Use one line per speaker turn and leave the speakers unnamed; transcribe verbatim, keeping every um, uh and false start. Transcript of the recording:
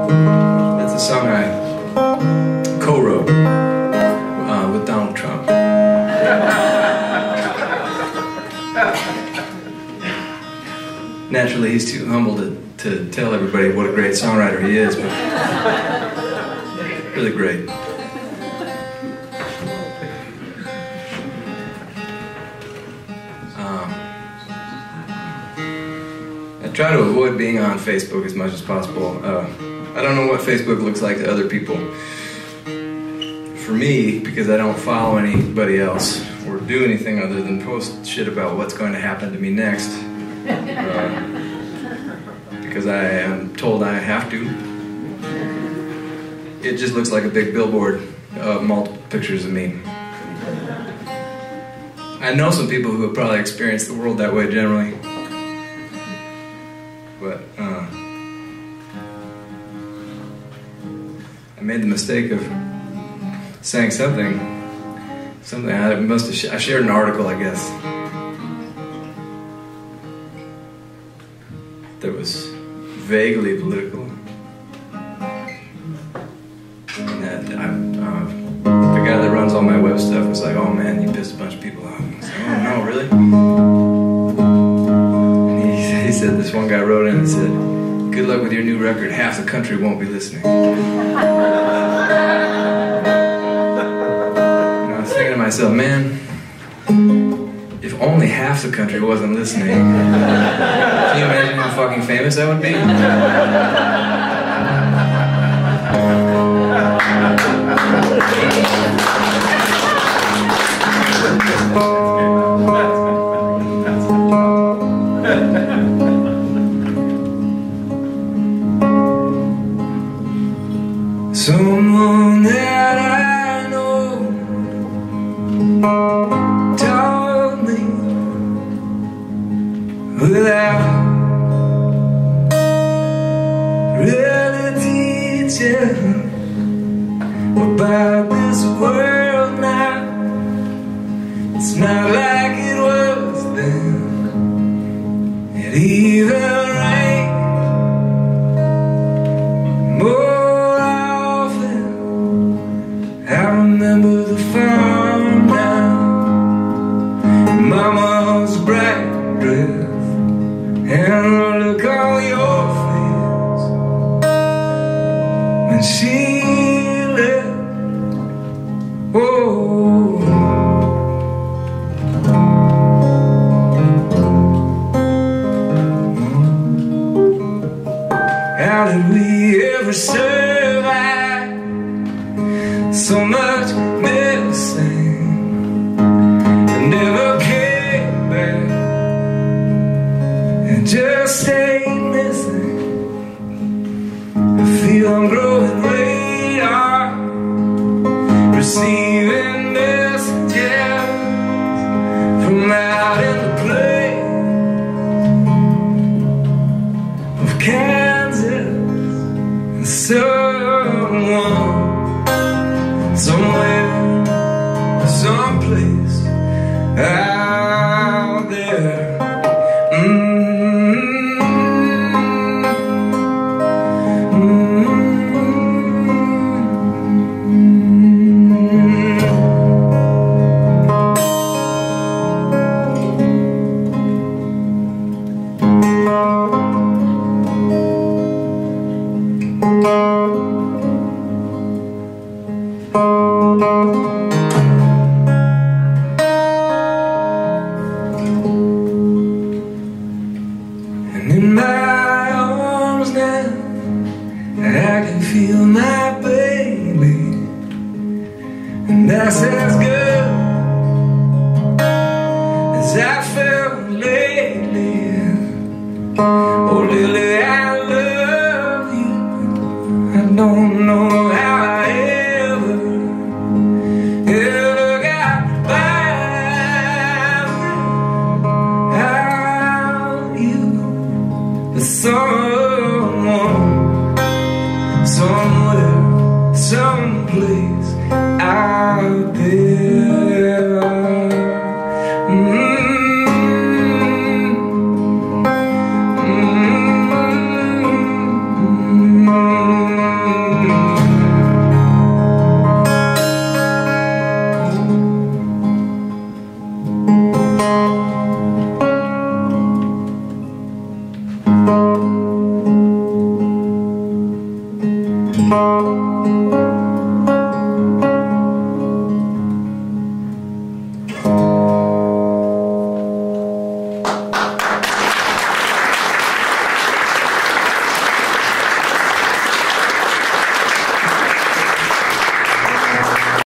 That's a song I co-wrote uh, with Donald Trump. Naturally, he's too humble to, to tell everybody what a great songwriter he is, but really great. Um, I try to avoid being on Facebook as much as possible. Uh, I don't know what Facebook looks like to other people. For me, because I don't follow anybody else or do anything other than post shit about what's going to happen to me next, uh, because I am told I have to, it just looks like a big billboard of multiple pictures of me. I know some people who have probably experienced the world that way generally, but uh, I made the mistake of saying something, something I must have, sh I shared an article, I guess, that was vaguely political, and that I, uh, the guy that runs all my web stuff was like, "Oh man, you pissed a bunch of people off." I was like, "Oh no, really?" And he, he said, this one guy wrote in and said, "Good luck with your new record, half the country won't be listening." Thinking to myself, man, if only half the country wasn't listening, can you imagine how fucking famous I would be? Someone that I told me without really teaching about this world now. It's not like it was then. It even rained more often. I remember the farm now, Mama's bright dress, and the look on your face when she left. Oh, how did we ever survive so much missing and never came back and just stayed missing? I feel I'm growing radar, receiving messages from out in the plains of Kansas, and someone somewhere, someplace out there. Mm-hmm. And in my arms now, I can feel my baby, and that's as good as I felt lately. Oh Lily, I love you. I don't know how I ever, ever got by without you. But someone, somewhere, someplace out there.
Thank